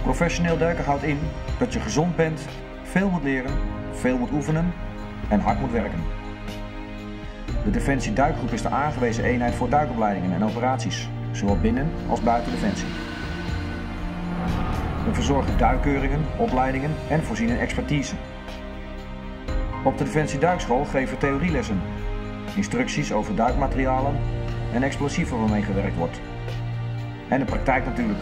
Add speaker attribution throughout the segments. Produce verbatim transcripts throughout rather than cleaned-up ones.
Speaker 1: Professioneel duiken houdt in dat je gezond bent, veel moet leren, veel moet oefenen en hard moet werken. De Defensie Duikgroep is de aangewezen eenheid voor duikopleidingen en operaties, zowel binnen als buiten Defensie. We verzorgen duikkeuringen, opleidingen en voorzien in expertise. Op de Defensie Duikschool geven we theorielessen, instructies over duikmaterialen en explosieven waarmee gewerkt wordt. En de praktijk natuurlijk.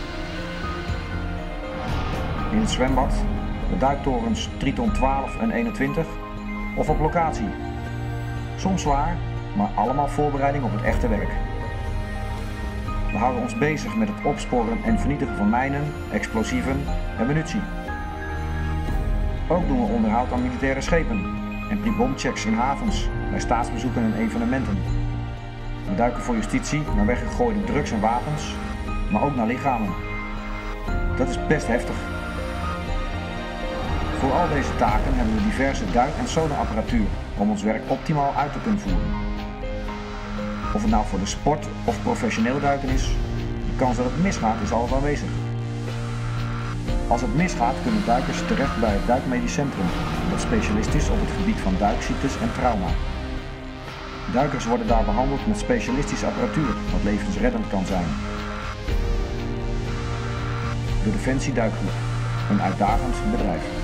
Speaker 1: In het zwembad, de duiktorens Triton twaalf en eenentwintig of op locatie. Soms zwaar, maar allemaal voorbereiding op het echte werk. We houden ons bezig met het opsporen en vernietigen van mijnen, explosieven en munitie. Ook doen we onderhoud aan militaire schepen en pre-bombchecks in havens, bij staatsbezoeken en evenementen. We duiken voor justitie naar weggegooide drugs en wapens, maar ook naar lichamen. Dat is best heftig. Voor al deze taken hebben we diverse duik- en sonarapparatuur om ons werk optimaal uit te kunnen voeren. Of het nou voor de sport of professioneel duiken is, de kans dat het misgaat is altijd aanwezig. Als het misgaat kunnen duikers terecht bij het Duikmedisch Centrum, dat specialist is op het gebied van duikziektes en trauma. Duikers worden daar behandeld met specialistische apparatuur, wat levensreddend kan zijn. De Defensie Duikgroep, een uitdagend bedrijf.